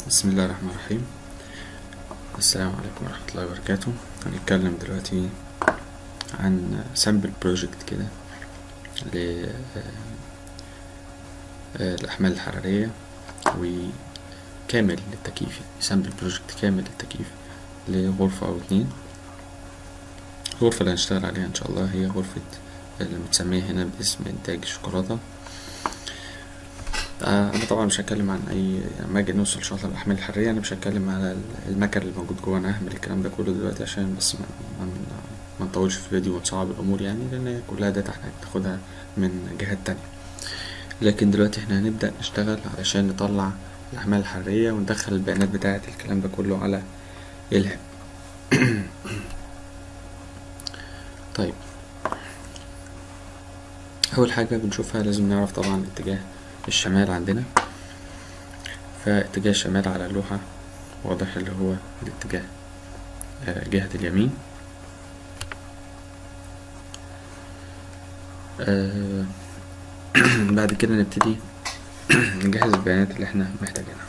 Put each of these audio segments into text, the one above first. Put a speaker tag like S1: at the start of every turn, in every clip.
S1: بسم الله الرحمن الرحيم. السلام عليكم ورحمة الله وبركاته. هنتكلم دلوقتي عن سامبل بروجكت كده للأحمال الحرارية وكامل للتكييف، سامبل بروجكت كامل للتكييف لغرفة أو اتنين. الغرفة اللي هنشتغل عليها إن شاء الله هي غرفة اللي متسمية هنا باسم إنتاج الشوكولاتة. أنا طبعا مش هتكلم عن لما أجي نوصل إن شاء الله الأحمال الحرارية، أنا مش هتكلم على المكن اللي موجود جوه. أنا ههمل الكلام ده كله دلوقتي عشان بس ما نطولش في الفيديو ونصعب الأمور، يعني لأن كلها داتا احنا هتاخدها من جهات تانية. لكن دلوقتي احنا هنبدأ نشتغل علشان نطلع الأحمال الحرارية وندخل البيانات بتاعة الكلام ده كله على الهاب. طيب، أول حاجة بنشوفها لازم نعرف طبعا اتجاه الشمال عندنا. فاتجاه الشمال على اللوحة واضح اللي هو الاتجاه جهة اليمين. بعد كده نبتدي نجهز البيانات اللي احنا محتاجينها.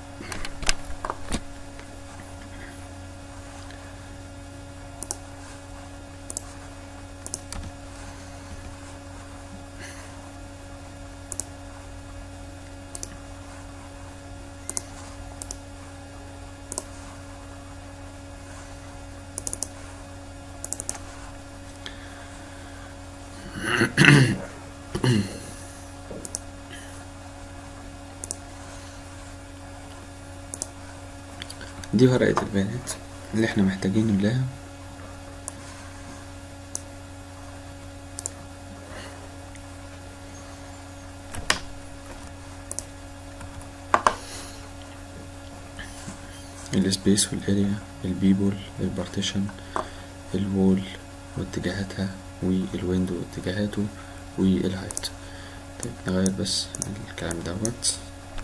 S1: دي ورقة البيانات اللي احنا محتاجين نملاها. السبيس والاريا، البيبول، البارتيشن، الوول واتجاهاتها، والويندو واتجاهاته، والهايت. طيب نغير بس الكلام دوت.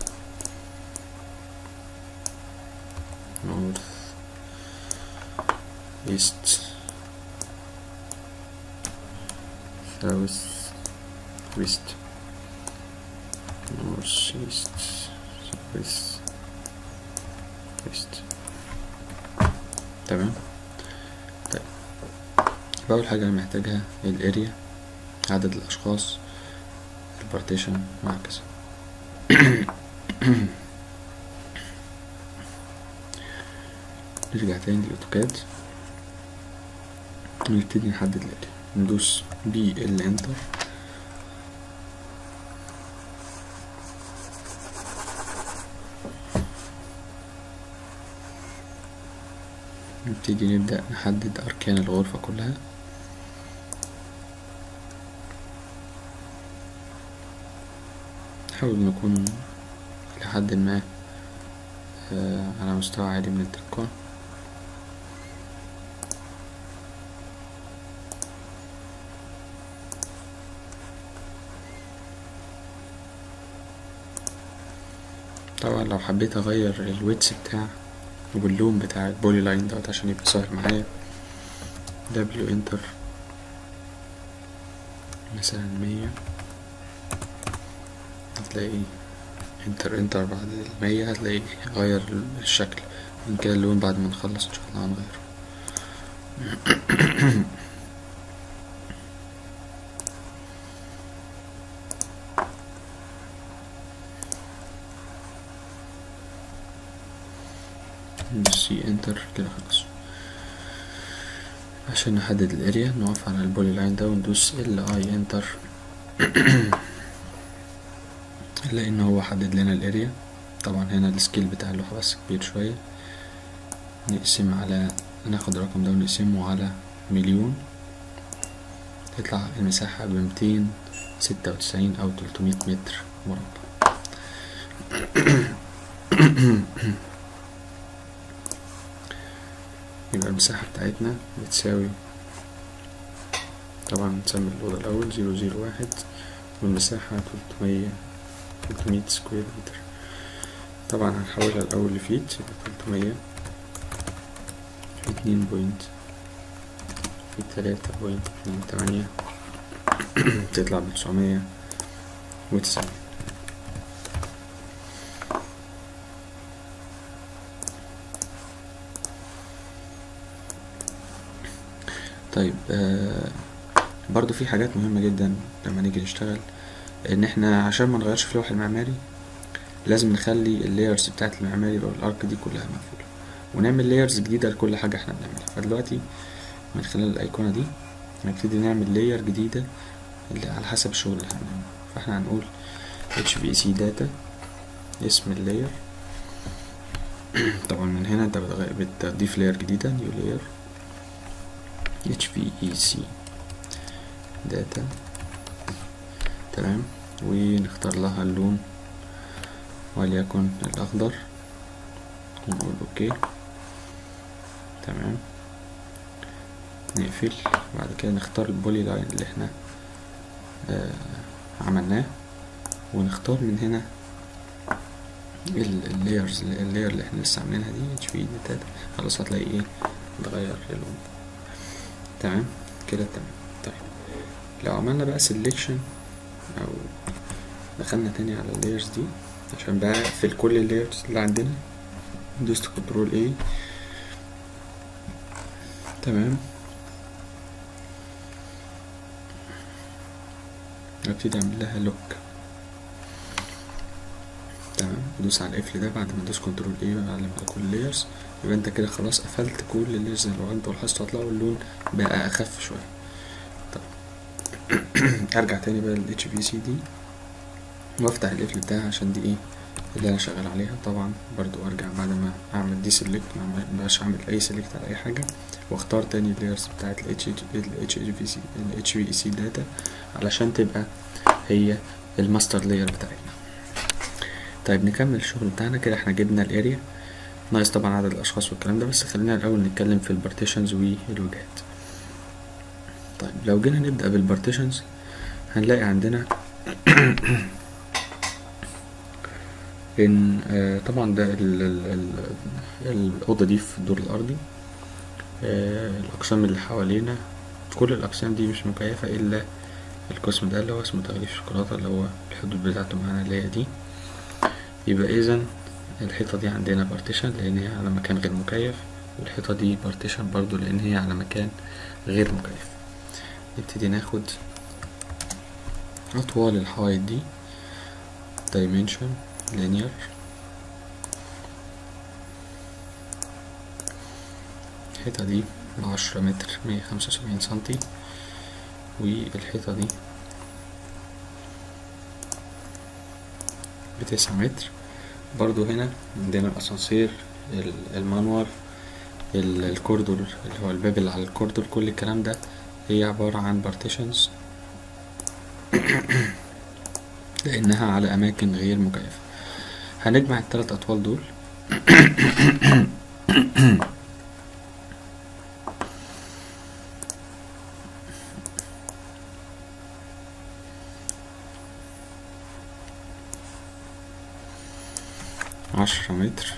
S1: نورث، ايست، ساوث، ويست، نورث، ايست، ساوث، ويست. تمام. طيب، أول حاجة أنا محتاجها الاريا، عدد الأشخاص، البارتيشن وهكذا. نرجع تاني للأوتوكاد ونبتدي نحدد الاريا. ندوس بي الانتر، نبتدي نبدأ نحدد أركان الغرفة كلها. نحاول نكون لحد ما على مستوى عالي من الدقة. طبعا لو حبيت أغير الويتس بتاع واللون بتاع البولي لاين دوت عشان يبقى سهل معايا، دبليو انتر مثلا 100، هتلاقي انتر بعد 100 هتلاقي غير الشكل. من كده اللون بعد ما نخلص ان شاء الله هنغيره. سي انتر كده خلاص. عشان نحدد الاريا نقف على البولي لاين ده وندوس اي انتر. نلاقي ان هو حدد لنا الاريا. طبعا هنا السكيل بتاع اللوحة بس كبير شوية. نقسم على ناخد الرقم ده ونقسمه على مليون، تطلع المساحة ب296 أو 300 متر مربع. يبقى المساحة بتاعتنا بتساوي، طبعا نسمي الأوضة الأول 001 والمساحة 300 سكوير متر. طبعا هنحولها الأول لفيت، يبقى 300 في 3.28 تطلع ب990. طيب برضو في حاجات مهمة جدا لما نيجي نشتغل، ان احنا عشان ما نغيرش في اللوح المعماري لازم نخلي اللايرز بتاعت المعماري او الارك دي كلها مقفولة، ونعمل لايرز جديدة لكل حاجة احنا بنعملها. فدلوقتي من خلال الايقونة دي هنبتدي نعمل لاير جديدة اللي على حسب الشغل اللي هنعمله. فاحنا هنقول HVAC data اسم اللاير. طبعا من هنا انت بتضيف لاير جديدة new layer HVAC data. تمام، ونختار لها اللون وليكن الاخضر ونقول اوكي. تمام، نقفل. بعد كده نختار البولي لاين اللي احنا عملناه، ونختار من هنا اللايرز، اللاير اللي احنا لسه عاملينها دي HV داتا. خلاص هتلاقي ايه اتغير اللون. تمام كده تمام. طيب لو عملنا بقى سيلكشن او دخلنا تاني على اللايرز دي عشان بقى اقفل كل اللايرز اللي عندنا، دوست كنترول A. تمام، ابتدي اعمل لها لوك. تمام، ادوس على القفل ده بعد ما ادوس كنترول A واعلم على كل اللايرز. يبقى انت كده خلاص قفلت كل اللايرز. لو انتوا لاحظتوا هتلاقوا اللون بقى اخف شويه. طب ارجع تاني بقى لل HVAC دي وافتح القفل بتاعها عشان دي ايه اللي انا شغال عليها. طبعا برضو ارجع بعد ما اعمل دي سيلكت، ما بقاش اعمل اي سيلكت على اي حاجه، واختار تاني اللايرز بتاعت ال HVAC داتا علشان تبقى هي الماستر لاير بتاعتنا. طيب نكمل الشغل بتاعنا كده. احنا جبنا الاريا، ناقص طبعا عدد الاشخاص والكلام ده، بس خلينا الاول نتكلم في البارتيشنز والوجهات. طيب لو جينا نبدا بالبارتيشنز هنلاقي عندنا ان طبعا ده الاوضه دي في الدور الارضي. الاقسام اللي حوالينا كل الاقسام دي مش مكيفه الا القسم ده اللي هو اسمه تغليف شوكولاته، اللي هو الحدود بتاعته معانا اللي هي دي. يبقى اذا الحيطه دي عندنا بارتيشن لان هي على مكان غير مكيف، والحيطه دي بارتيشن برضو لان هي على مكان غير مكيف. نبتدي ناخد اطوال الحوايط دي dimension linear، الحيطة دي 10 متر 175 سنتي، والحيطة دي ب9 متر. برضو هنا عندنا الاسانسير، المانوال، الكوردور اللي هو الباب اللي على الكوردور، كل الكلام ده هي عبارة عن بارتيشنز لانها على اماكن غير مكيفة. هنجمع الثلاث اطوال دول10 متر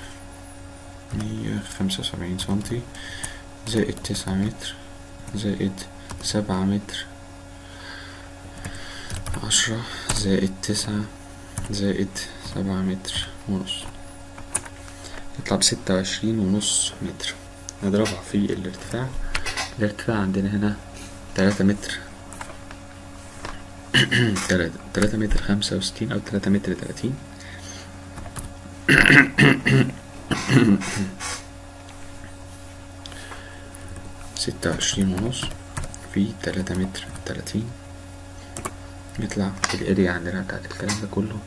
S1: 175 سنتي زائد 9 متر زائد 7 متر 10 زائد 9 زائد 7 متر ونص، يطلع ب26.5 متر. نضربها في الارتفاع. الارتفاع عندنا هنا 3 متر 3 متر 65 أو 3 متر 30. 26.5 في 3 متر 30 يطلع الاريا عندنا بتاعت الكلام ده كله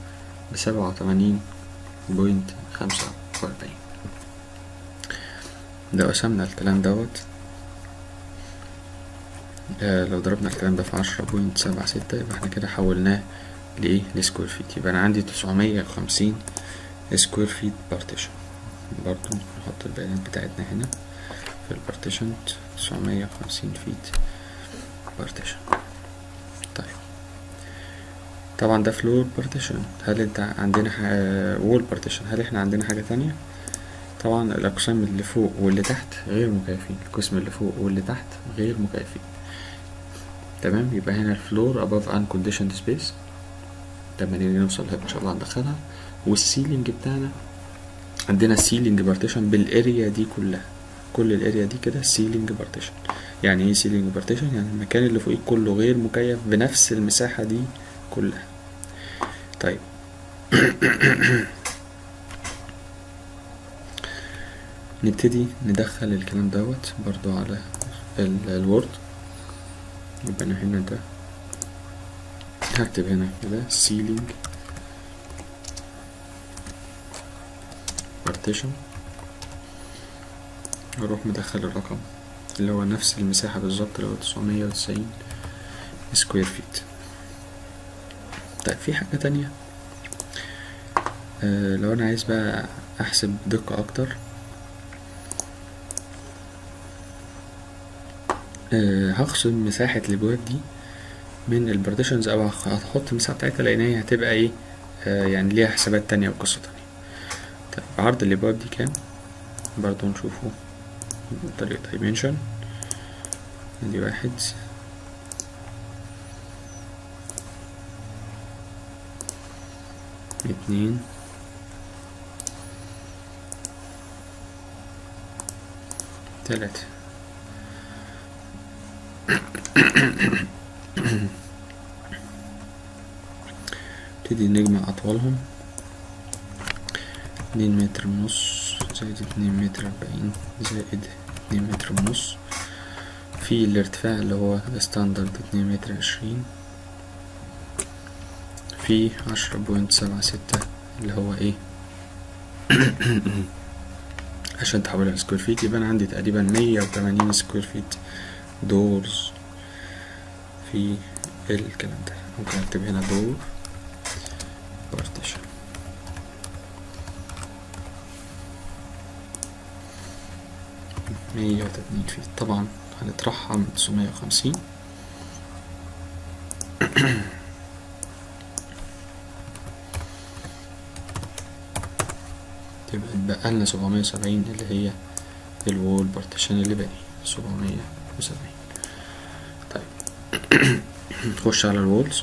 S1: ب87.45. لو قسمنا الكلام دوت لو ضربنا الكلام ده في 10.76 يبقى احنا كده حولناه لايه لسكوير فيت. يبقى انا عندي 950 سكوير فيت بارتيشن. برضو نحط البيانات بتاعتنا هنا في البارتيشن 950 فيت بارتيشن. طيب طبعا ده فلور بارتيشن. هل انت عندنا وول بارتيشن؟ هل احنا عندنا حاجة تانية؟ طبعا الاقسام اللي فوق واللي تحت غير مكيفين، القسم اللي فوق واللي تحت غير مكيفين. تمام، يبقى هنا الفلور above unconditioned space لما نيجي نوصل ان شاء الله هندخلها. والسيلينج بتاعنا عندنا سيلينج بارتيشن بالاريا دي كلها كل الاريا دي كده سيلينج بارتيشن. يعني ايه سيلينج بارتيشن؟ يعني المكان اللي فوقيه كله غير مكيف بنفس المساحة دي كلها. طيب نبتدي ندخل الكلام دوت برضو على الوورد. يبقى انا هنا ده هكتب هنا كده سيلينج بارتيشن، اروح مدخل الرقم اللي هو نفس المساحة بالظبط اللي هو 990 سكوير فيت. طيب في حاجة تانية، لو انا عايز بقى احسب دقة اكتر، هخصم مساحة الابواب دي من البارتيشنز، او هحط المساحة بتاعتها لان هي هتبقى ايه، يعني ليها حسابات تانية وقصة تانية. طيب عرض الابواب دي كام؟ برضو نشوفه بطريقة دايمنشن. دي 1 2 3. نبتدي نجمع أطوالهم. 2 متر ونص زائد 2 متر 40 زائد 2 متر ونص، في الارتفاع اللي هو ستاندرد 2 متر 20 في 10.76 اللي هو ايه عشان تحولها لسكوير فيت. يبقى انا عندي تقريبا 180 سكوير فيت دورز في الكلام ده. ممكن اكتب هنا دور بارتيشن. مية وتمانين فيت، طبعا هنطرحها من 950 تبقى اتبقى لنا 770 اللي هي الوول بارتيشن اللي باقي 770. طيب نخش على الوولز.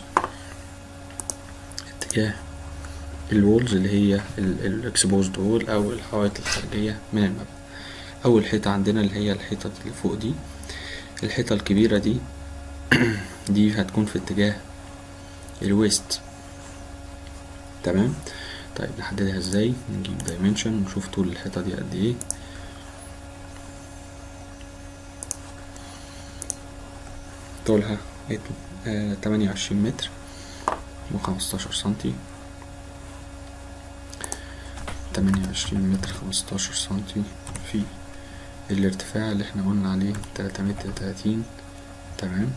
S1: اتجاه الوولز اللي هي الاكسبوزد وول او الحوائط الخارجية من المبنى. اول حيطة عندنا اللي هي الحيطة اللي فوق دي، الحيطة الكبيرة دي دي هتكون في اتجاه الويست. تمام. طيب نحددها ازاي؟ نجيب دايمنشن ونشوف طول الحيطة دي قد ايه. طولها 28 متر و15 سنتي. 28 متر 15 سنتي في الارتفاع اللي احنا قلنا عليه 3 متر 30. تمام.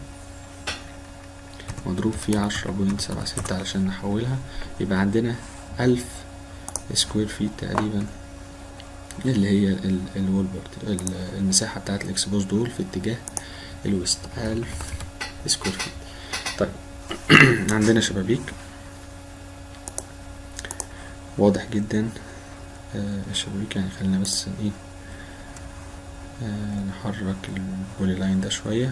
S1: مضروب في 10.76 علشان نحولها، يبقى عندنا 1000 سكوير فيت تقريبا اللي هي الوول بورد، المساحة بتاعت الاكسبوز دول في اتجاه الويست 1000 سكوير فيت. طيب عندنا شبابيك واضح جدا الشبابيك، يعني خلينا بس ايه نحرك البولي لاين ده شوية.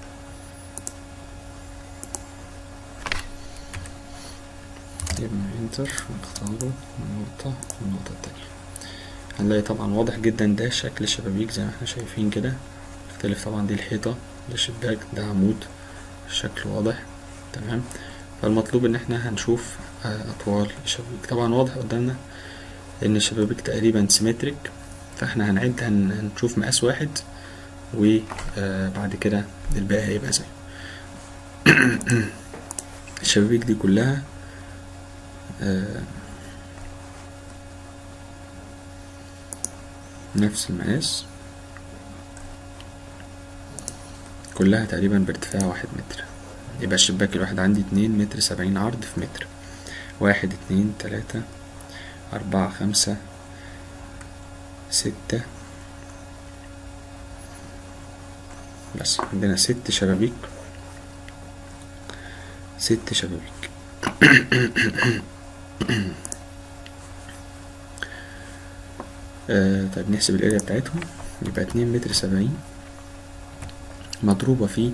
S1: جبنا انتر ونختاره من نقطة والنقطة التانية، هنلاقي طبعا واضح جدا ده شكل الشبابيك زي ما احنا شايفين كده. يختلف طبعا، دي الحيطة، ده شباك، ده عمود، الشكل واضح. تمام. فالمطلوب ان احنا هنشوف اطوال الشبابيك. طبعا واضح قدامنا ان الشبابيك تقريبا سيمتريك، فاحنا هنعد هنشوف مقاس واحد وبعد كده الباقي هيبقى زيه. الشبابيك دي كلها نفس المقاس، كلها تقريبا بارتفاع 1 متر. يبقى الشباك الواحد عندي 2 متر 70 عرض في متر. 1 2 3 4 5 6، بس عندنا 6 شبابيك. 6 شبابيك. طيب نحسب الاريا بتاعتهم. يبقى 2 متر 70 مضروبة في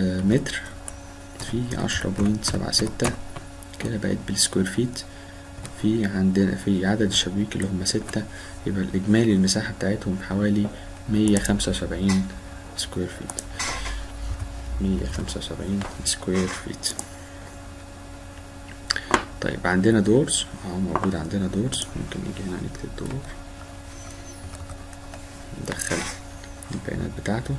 S1: متر في 10.76 كده بقت بالسكوير فيت عندنا في عدد الشبابيك اللي هم 6، يبقى الإجمالي المساحة بتاعتهم حوالي 175 سكوير فيت. 175 سكوير فيت. طيب عندنا دورز موجود عندنا دورز، ممكن نيجي هنا نكتب دور، ندخل البيانات بتاعته.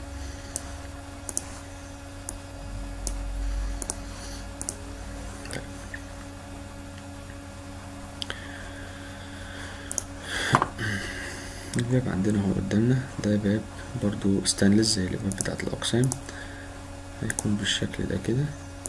S1: طيب. الباب عندنا هو قدامنا، ده باب برضو ستانلس زي الابواب بتاعت الاقسام، هيكون بالشكل ده كده،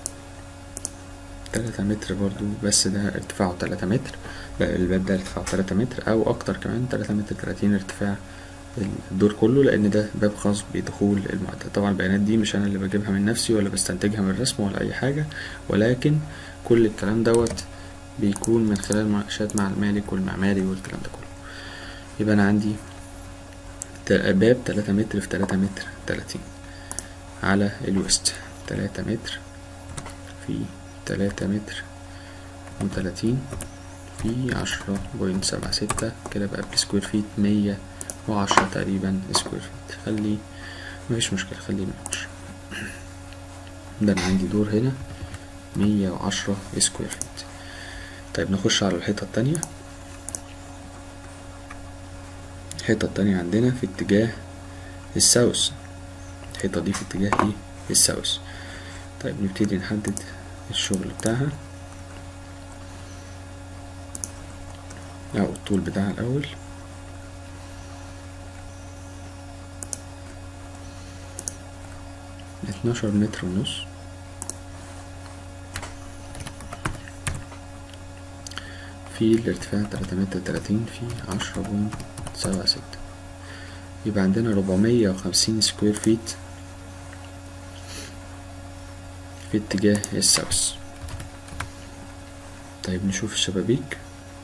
S1: 3 متر برضو، بس ده ارتفاعه 3 متر، الباب ده ارتفاعه 3 متر او اكتر كمان، 3 متر 30 ارتفاع الدور كله، لان ده باب خاص بدخول المعدات. طبعا البيانات دي مش انا اللي بجيبها من نفسي ولا بستنتجها من الرسم ولا اي حاجة، ولكن كل الكلام دوت بيكون من خلال مناقشات مع المالك والمعماري والكلام ده كله. يبقى انا عندي باب 3 متر في 3 متر 30 على الويست، 3 متر في 3 متر و30 في 10.76 كده بقى بسكوير فيت 110 تقريبا سكوير فيت. خلي مفيش مشكلة، خليه 110. ده انا عندي دور هنا 110 سكوير فيت. طيب نخش على الحيطة التانية. الحيطة التانية عندنا في اتجاه الساوث، الحيطة دي في اتجاه الساوث. طيب نبتدي نحدد الشغل بتاعها او الطول بتاعها الاول. اتناشر متر ونص في الارتفاع 3 متر 30 في 10.76، يبقى عندنا 450 سكوير فيت في اتجاه الساوث. طيب نشوف الشبابيك.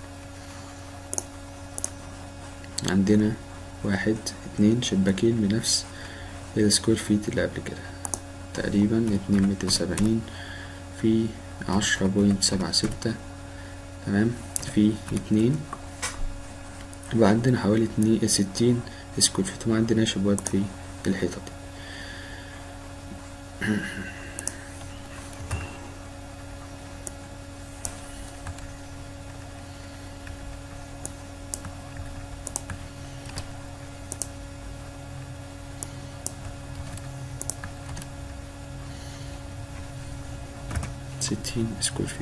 S1: عندنا 1 2 شباكين بنفس السكوير فيت اللي قبل كده، تقريبا 2 متر 70 في 10.76 تمام في 2، يبقى عندنا حوالي 60 سكوير فيت، وما عندناش ابواب في الحيطة دي. 60 سكوير فيت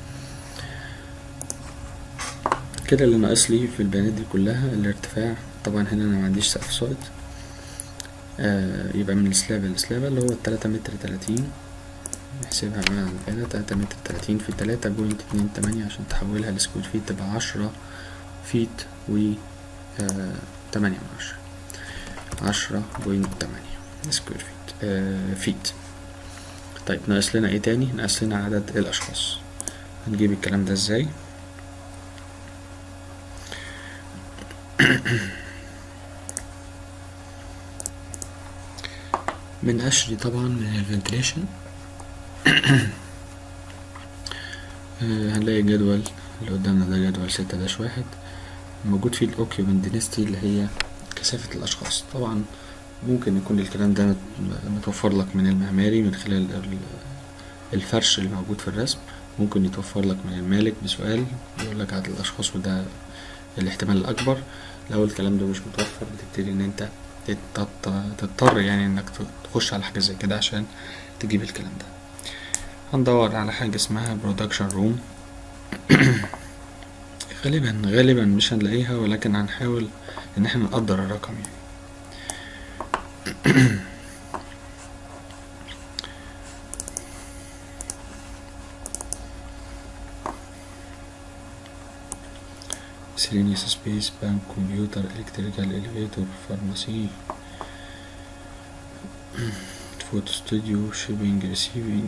S1: كده. اللي ناقص لي في البيانات دي كلها الارتفاع. طبعا هنا انا ما عنديش سقف سايد، يبقى من السلابة للسلابة اللي هو 3 متر 30، نحسبها مع البيانات 3 متر 30 في 3.28 عشان تحولها لسكوير فيت تبقى 10 فيت و 8 من 10.8 سكوير فيت. طيب ناقص لنا ايه تاني؟ ناقص لنا عدد الاشخاص. هنجيب الكلام ده ازاي؟ من قشري طبعا من الفنتليشن. هنلاقي الجدول اللي قدامنا ده جدول 6-1 موجود فيه الاوكيوبنت دينستي اللي هي كثافة الاشخاص. طبعا ممكن يكون الكلام ده متوفر لك من المعماري من خلال الفرش اللي موجود في الرسم، ممكن يتوفر لك من المالك بسؤال يقول لك عدد الاشخاص وده الاحتمال الاكبر. لو الكلام ده مش متوفر بتبتدي ان انت تضطر يعني انك تخش على حاجة زي كده عشان تجيب الكلام ده. هندور على حاجة اسمها برودكشن روم. غالبا مش هنلاقيها، ولكن هنحاول ان احنا نقدر الرقم يعني. miscellaneous space, bank, computer, electrical, elevator, pharmacy, photo studio, shipping, receiving,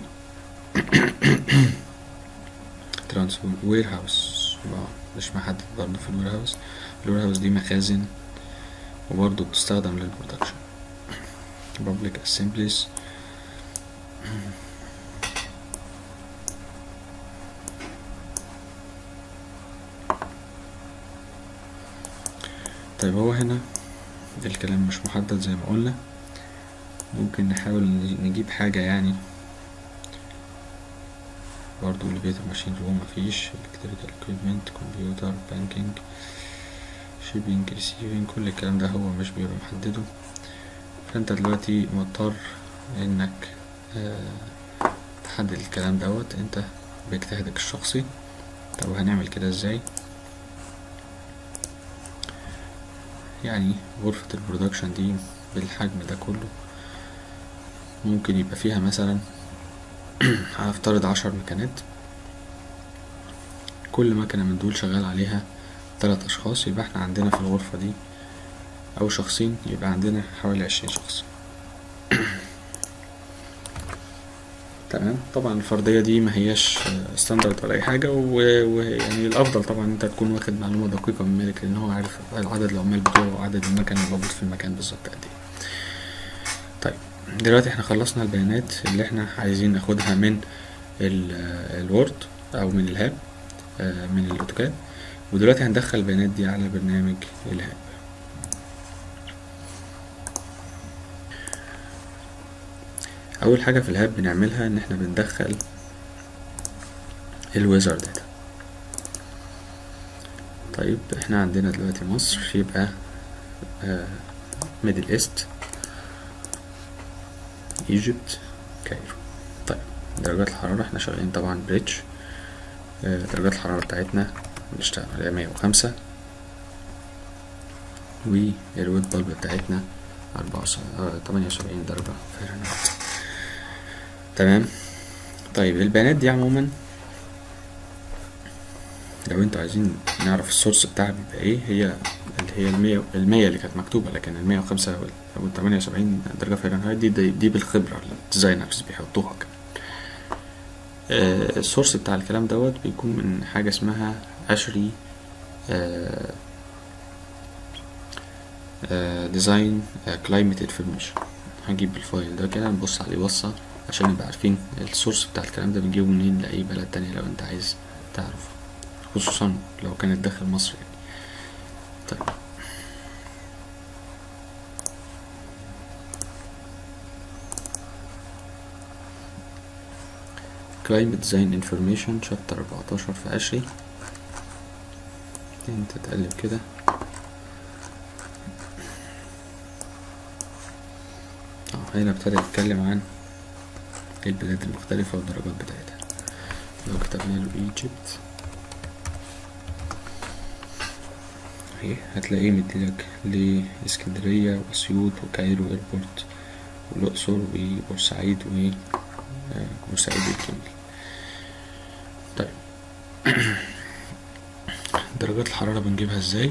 S1: transport, warehouse. مش محدد برضه في الويرهاوس. الويرهاوس دي مخازن وبرضه بتستخدم للبرودكشن. public assemblies، طيب هو هنا الكلام مش محدد زي ما قلنا، ممكن نحاول نجيب حاجة يعني برضو elevator machine room مفيش، electrical equipment computer banking shipping receiving، كل الكلام ده هو مش بيبقى محدده. فانت دلوقتي مضطر انك تحدد الكلام دوت انت باجتهادك الشخصي. طب هنعمل كده ازاي؟ يعني غرفة البرودكشن دي بالحجم ده كله ممكن يبقى فيها مثلا هنفترض 10 مكانات، كل مكنة من دول شغال عليها 3 أشخاص، يبقى احنا عندنا في الغرفة دي أو شخصين، يبقى عندنا حوالي 20 شخص. تمام. طبعا الفردية دي ما هياش ستاندرد ولا أي حاجة، ويعني الأفضل طبعا أنت تكون واخد معلومة دقيقة من المالك، لأن هو عارف عدد العمال بتوعه وعدد المكن اللي موجود في المكان بالظبط قد ايه. طيب دلوقتي احنا خلصنا البيانات اللي احنا عايزين ناخدها من الوورد أو من الهاب من الأوتوكاد، ودلوقتي هندخل البيانات دي على برنامج الهاب. اول حاجه في الهاب بنعملها ان احنا بندخل الويزر داتا. طيب احنا عندنا دلوقتي مصر، يبقى ميدل ايست، ايجيبت، كايرو. طيب درجات الحراره احنا شغالين طبعا بريدج، درجات الحراره بتاعتنا بنشتغل عليها 105، والويت بلب بتاعتنا 78 درجه فahrenheit. تمام. طيب البيانات دي عموما لو انتوا عايزين نعرف السورس بتاعها بيبقى ايه، هي اللي هي المية اللي كانت مكتوبة، لكن 105 78 درجة فahrenheit دي بالخبرة اللي الديزاينرز بيحطوها كده. السورس بتاع الكلام دوت بيكون من حاجة اسمها ASHRAE ديزاين كلايمت انفورميشن. هنجيب الفايل ده كده نبص عليه بصة عشان نبقى عارفين السورس بتاع الكلام ده بنجيبه منين لأي بلد تانية لو انت عايز تعرف، خصوصا لو كانت داخل مصر يعني. طيب Climate Design Information شابتر 14 في ASHRAE. انت تقلب كده هنا ابتدى يتكلم عن البلاد المختلفة والدرجات بتاعتها. لو كتبنا له ايجيبت اهي هتلاقيه مديلك لاسكندرية واسيوط وكايرو ايربورت والاقصر وبورسعيد وبورسعيد الجميل. طيب درجات الحرارة بنجيبها ازاي؟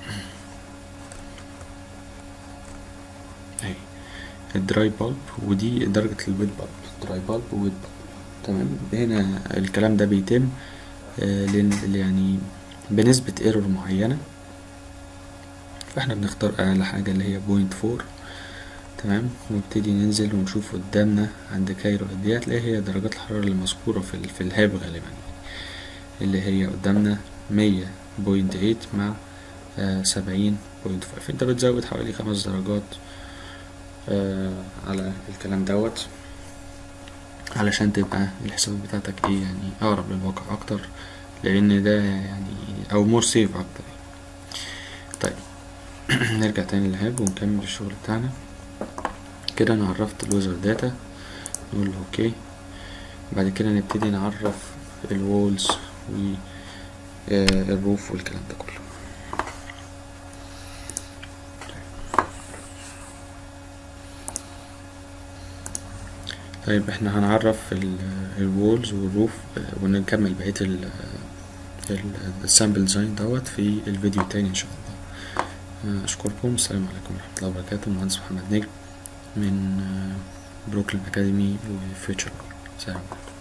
S1: اهي الدراي بالب، ودي درجة الويت بالب، دراي بالب وويت بالب. تمام. هنا الكلام ده بيتم يعني بنسبة ايرور معينة، فاحنا بنختار اعلى حاجة اللي هي 0.4. تمام. ونبتدي ننزل ونشوف قدامنا عند كايرو قد ايه، هتلاقي هي درجات الحرارة المذكورة في الهاب غالبا اللي هي قدامنا 100.8 مع 70.5. انت بتزود حوالي 5 درجات على الكلام دوت علشان تبقى الحسابات بتاعتك ايه يعني اقرب للواقع اكتر، لان ده يعني او مور سيف اكتر. طيب نرجع تاني للهاب ونكمل الشغل بتاعنا. كده انا عرفت الويزر داتا، نقول له اوكي. بعد كده نبتدي نعرف الوولز والروف والكلام ده كله. طيب احنا هنعرف الوولز والروف ونكمل بقية السامبل ديزاين دوت في الفيديو التاني ان شاء الله. اشكركم، السلام عليكم ورحمة الله وبركاته. المهندس محمد نجم من بروكلين اكاديمي وفيوتشر. سلام عليكم.